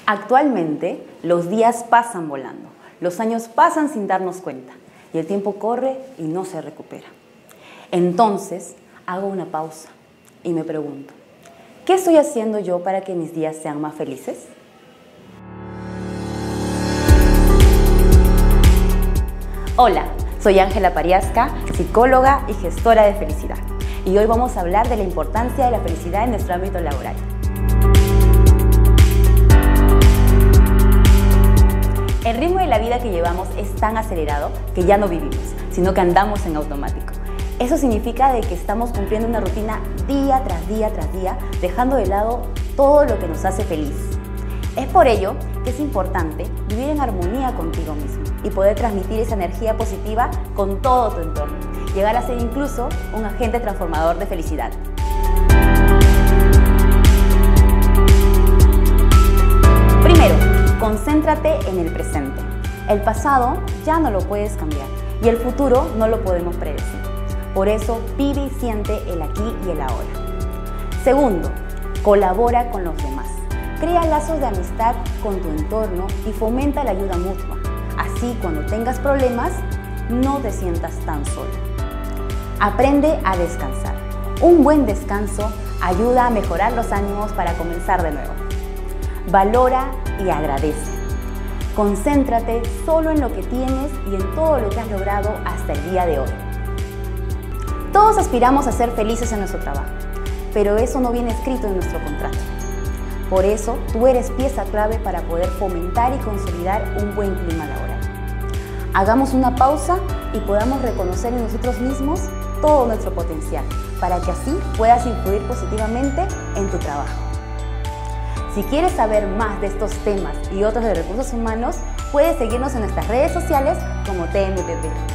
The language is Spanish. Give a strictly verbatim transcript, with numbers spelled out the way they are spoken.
Actualmente, los días pasan volando, los años pasan sin darnos cuenta y el tiempo corre y no se recupera. Entonces, hago una pausa y me pregunto, ¿qué estoy haciendo yo para que mis días sean más felices? Hola, soy Ángela Pariasca, psicóloga y gestora de felicidad. Y hoy vamos a hablar de la importancia de la felicidad en nuestro ámbito laboral. El ritmo de la vida que llevamos es tan acelerado que ya no vivimos, sino que andamos en automático. Eso significa de que estamos cumpliendo una rutina día tras día tras día, dejando de lado todo lo que nos hace feliz. Es por ello que es importante vivir en armonía contigo mismo y poder transmitir esa energía positiva con todo tu entorno, llegar a ser incluso un agente transformador de felicidad. Primero, concéntrate en el presente. El pasado ya no lo puedes cambiar y el futuro no lo podemos predecir. Por eso, vive y siente el aquí y el ahora. Segundo, colabora con los demás. Crea lazos de amistad con tu entorno y fomenta la ayuda mutua. Así, cuando tengas problemas, no te sientas tan solo. Aprende a descansar. Un buen descanso ayuda a mejorar los ánimos para comenzar de nuevo. Valora y agradece. Concéntrate solo en lo que tienes y en todo lo que has logrado hasta el día de hoy. Todos aspiramos a ser felices en nuestro trabajo, pero eso no viene escrito en nuestro contrato. Por eso, tú eres pieza clave para poder fomentar y consolidar un buen clima laboral. Hagamos una pausa y podamos reconocer en nosotros mismos todo nuestro potencial, para que así puedas influir positivamente en tu trabajo. Si quieres saber más de estos temas y otros de recursos humanos, puedes seguirnos en nuestras redes sociales como T M P P.